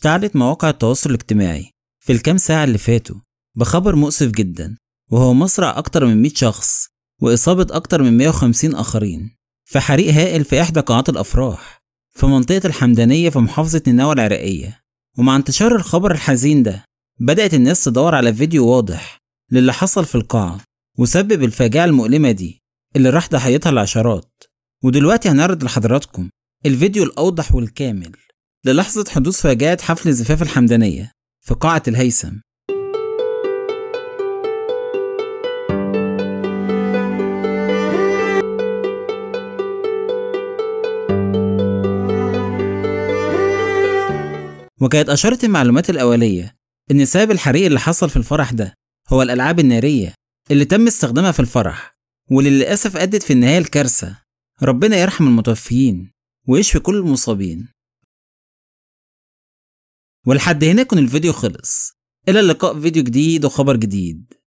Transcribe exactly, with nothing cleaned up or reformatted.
اشتعلت مواقع التواصل الاجتماعي في الكام ساعة اللي فاتوا بخبر مؤسف جدا، وهو مصرع أكتر من مئة شخص وإصابة أكتر من مئة وخمسين آخرين في حريق هائل في إحدى قاعات الأفراح في منطقة الحمدانية في محافظة نينوى العراقية. ومع انتشار الخبر الحزين ده بدأت الناس تدور على فيديو واضح للي حصل في القاعة وسبب الفاجعة المؤلمة دي اللي راح ضحيتها العشرات. ودلوقتي هنعرض لحضراتكم الفيديو الأوضح والكامل للحظة حدوث فاجعة حفل زفاف الحمدانية في قاعة الهيثم. وكانت أشارت المعلومات الأولية إن سبب الحريق اللي حصل في الفرح ده هو الألعاب النارية اللي تم استخدامها في الفرح، واللي للأسف أدت في النهاية الكارثة. ربنا يرحم المتوفيين ويشفي كل المصابين. ولحد هنا يكون الفيديو خلص. إلى اللقاء في فيديو جديد وخبر جديد.